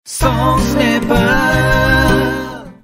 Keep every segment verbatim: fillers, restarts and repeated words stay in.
Songs Nepal.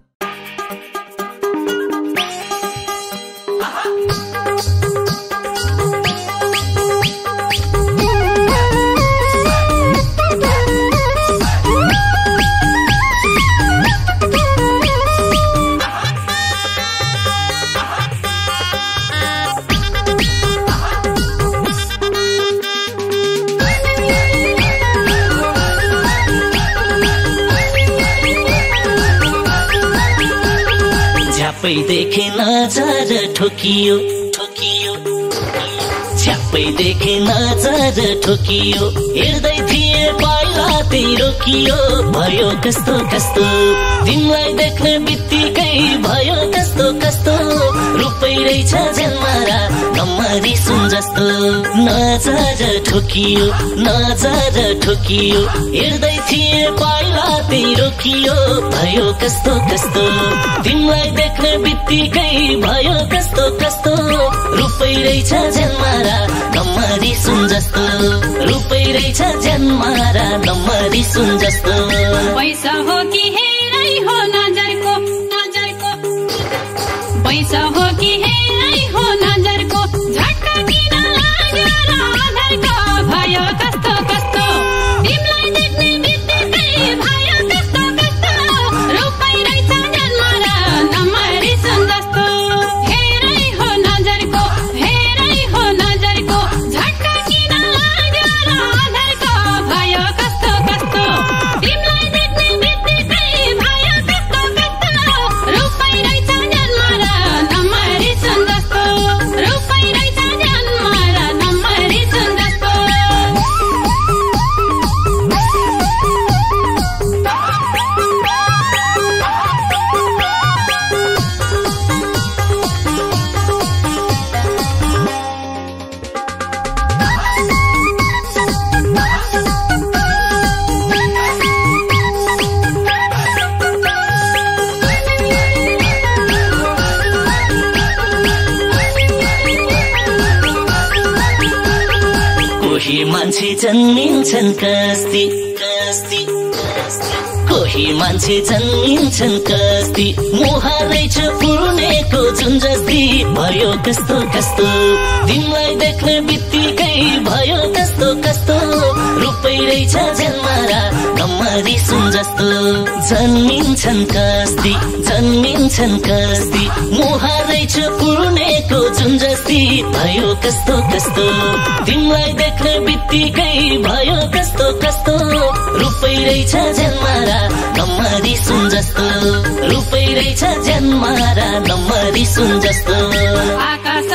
झ्यापै देखे नजर ठोकियो ठोकियो झ्यापै देखे नजर ठोकियो हेर्दै थिए पहिला त्यही रोकियो भयो कस्तो कस्तो तिमीलाई देख्ने बित्तिकै भयो कस्तो कस्तो रूपै रहेछ जन्मारा कम्मरी सुन जस्तो नजर ठोकियो नजर ठोकियो हेर्दै थिए पहिला त्यही रोकियो भयो कस्तो कस्तो तिमीलाई देख्ने बित्तिकै भयो कस्तो कस्तो रूपै रहेछ जन्मारा कम्मरी सुन जस्तो रूपै रहेछ जन्मारा कम्मरी सुन जस्तो पैसा हो कि हेरै हो नजरको नजरको पैसा हो कि हेरै हो नजरको झट्का किन लाग्यो र आधारको भयो कस्तो कस्तो तिमीलाई देख्ने बित्तिकै भयो कस्तो कस्तो रूपै रहेछ जन्मारा कम्मरी सुन जस्तो हेरै हो नजरको हेरै हो नजरको झट्का किन लाग्यो र आधारको भयो कस्तो कस्तो तिमीलाई देख्ने बित्तिकै भयो कस्तो कस्तो रूपै रहेछ जन्मारा कम्मरी सुन जस्तो रूपै रहेछ जन्मारा कम्मरी सुन जस्तो कोही मान्छे जन्मिन्छन् कस्ती कस्ती कोही मान्छे जन्मिन्छन् कस्ती मुहारै छ पुर्नेको जुन जस्ती भयो कस्तो कस्तो तिमीलाई देख्ने बित्तिकै भयो कस्तो कस्तो रूपै रहेछ जन्मारा कम्मरी सुन जस्तो जन्मिन्छन् कस्ती जन्मिन्छन् कस्ती मुहारै छ पुर्नेको जुन जस्ती भयो कस्तो कस्तो तिमीलाई देख्ने बित्तिकै भयो कस्तो कस्तो रूपै रहेछ जन्मारा कम्मरी सुन जस्तो रूपै रहेछ जन्मारा कम्मरी सुन जस्तो आकाश